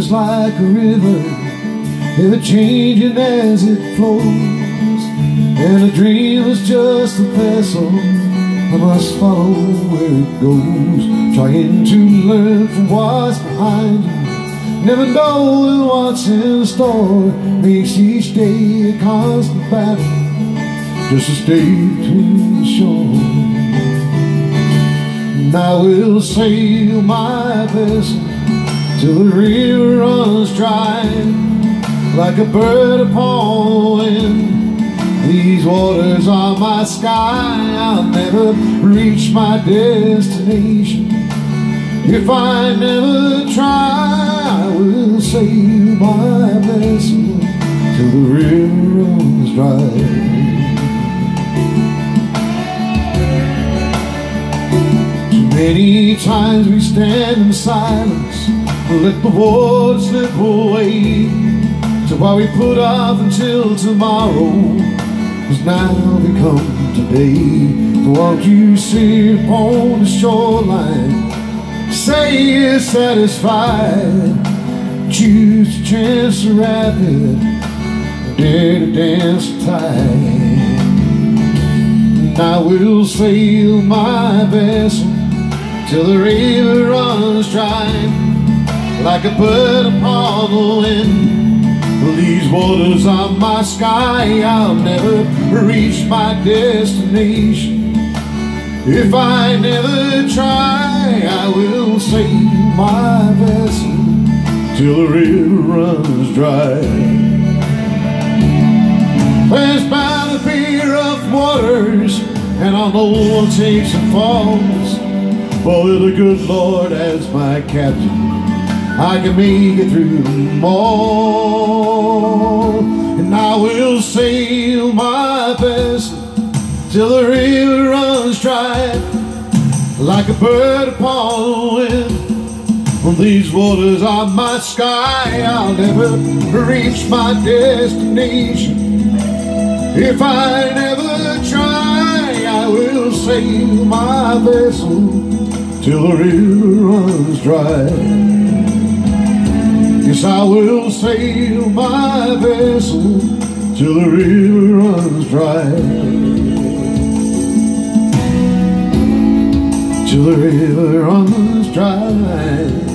is like a river, ever changing as it flows. And a dream is just a vessel, I must follow where it goes. Trying to learn from what's behind you, never knowing what's in store. Makes each day a constant battle, just to stay between the shore. And I will sail my vessel till the river runs dry, like a bird upon the wind. These waters are my sky, I'll never reach my destination if I never try. I will sail my vessel till the river runs dry. Many times we stand in silence, let the water slip away. So why we put off until tomorrow has now become today. So won't you sit upon the shoreline, say you're satisfied, choose to chance the rapid, dare to dance the tide. And I will sail my vessel till the river runs dry, like a bird upon the wind. These waters are my sky, I'll never reach my destination if I never try. I will sail my vessel till the river runs dry. There's bound to be rough waters, and I know one takes and falls, but with the good Lord as my captain, I can make it through them all. And I will sail my vessel till the river runs dry, like a bird upon the wind. When these waters are my sky, I'll never reach my destination if I never try. I will sail my vessel till the river runs dry. Yes, I will sail my vessel till the river runs dry, till the river runs dry.